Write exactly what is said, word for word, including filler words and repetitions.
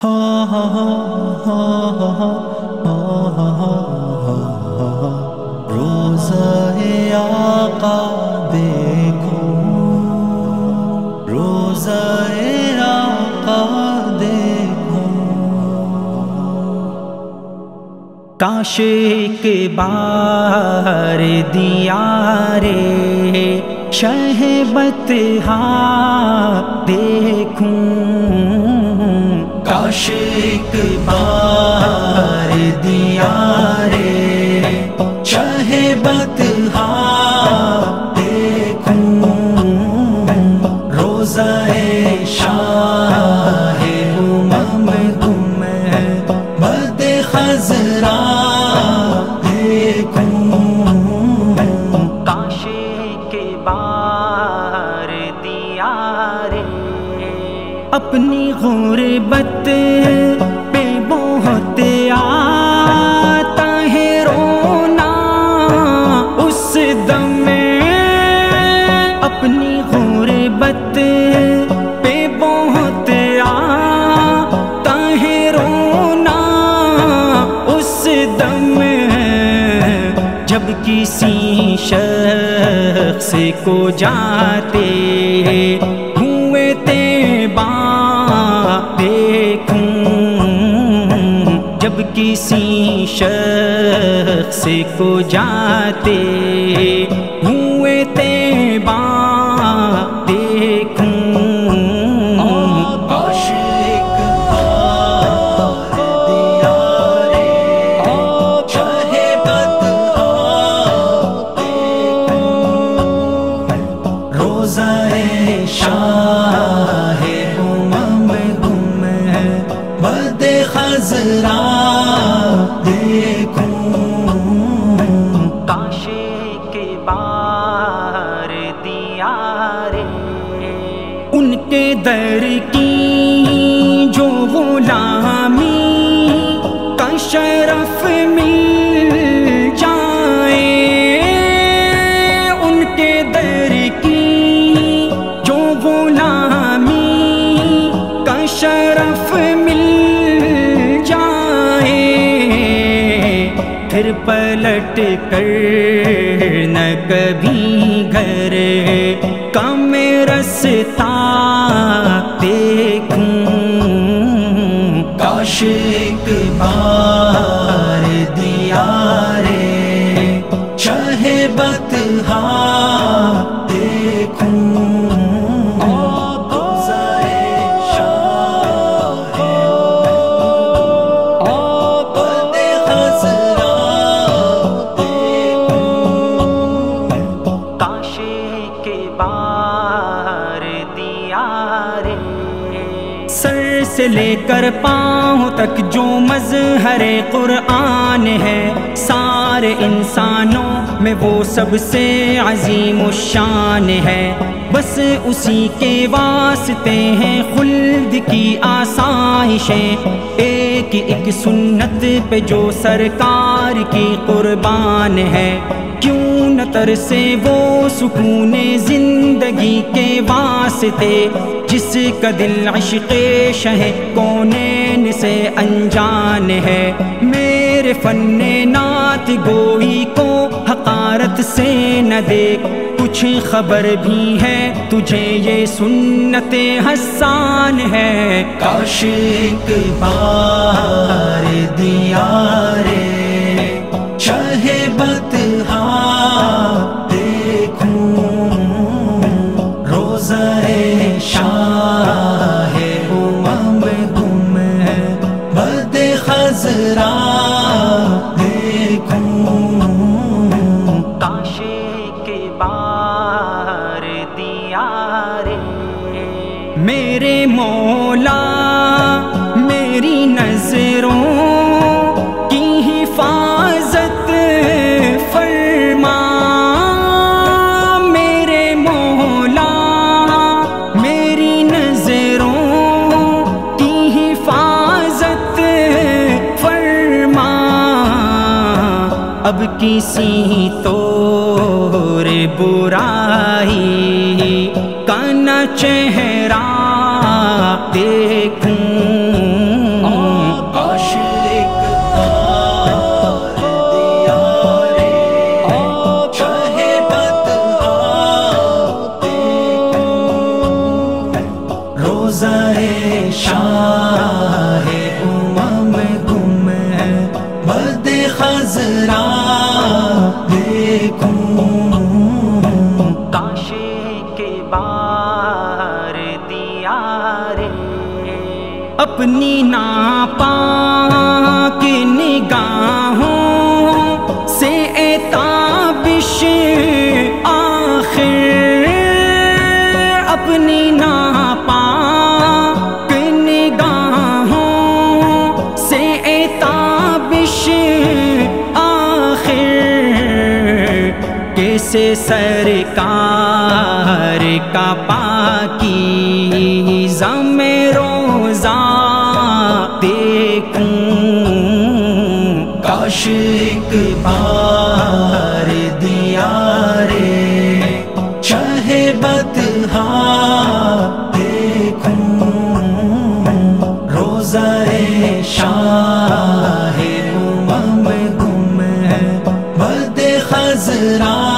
روزہ آقا دیکھو، روزہ آقا دیکھو، کاش ایک بار دیارے شہ بطحا دیکھوں، کاش ایک بار دیارے شہ بطحا دیکھوں، روزہ شاہ امم گنبد خضرا دیکھوں، کاش کے بار دیارے اپنی غربت پہ بہت آتا ہے رونا اس دم میں، اپنی غربت پہ بہت آتا ہے رونا اس دم میں، جب کسی شخص کو جاتے ہوئے تیباں دیکھوں، جب کسی شخص کو جاتے ہوئے تیباں دیکھوں، کاش ایک بار دیارے شہ بطحا دیکھوں، روزہ شاہ امم گنبد خضرا دیکھوں، کاش کے بار دیارے ان کے در کی جو غلامی کا شرف مل جائے، ان کے در کی جو غلامی کا شرف مل جائے، پھر پلٹ کر نہ کبھی گھر کا میں رستا دیکھوں، کاش ایک بار دیارے شہ بطحا دیکھوں، کاش کے بار دیارے سر سے لے کر پاؤں تک جو مظہر قرآن ہے، سارے انسانوں میں وہ سب سے عظیم الشان ہے، بس اسی کے واسطے ہیں خلد کی آسائشیں، ایک ایک سنت پہ جو سرکار کی قربان ہے، کیوں نہ ترسے وہ سکون زندگی کے واسطے، جس کا دل عشق شہ کونین سے انجان ہے، میرے فن نعت گوئی کو حقارت سے نہ دیکھ، کچھ خبر بھی ہے تجھے یہ سنت حسان ہے، کاش ایک بار دیارے شہ بطحا دیکھوں، روزہ شاہ امم گنبد خضرا دیکھوں، کاش کے بار دیارے میرے مولا میری نظروں کی حفاظت فرما، میرے مولا میری نظروں کی حفاظت فرما، اب کسی طور برائی کا نہ چہرہ دیکھوں، شاہ امم گم ہے بد خضرا دیکھوں کاش کے بار دیا رے اپنی ناپاک نگاہوں سے اے تابش آخر اپنی ناپاک نگاہوں سے اے تابش آخر کیسے سرکار کا پاکیزہ میں روزہ دیکھوں کاش ایک بار دیا رے شاہ بطحا دیکھوں روزہ شاہ امم گم ہے بد خضرا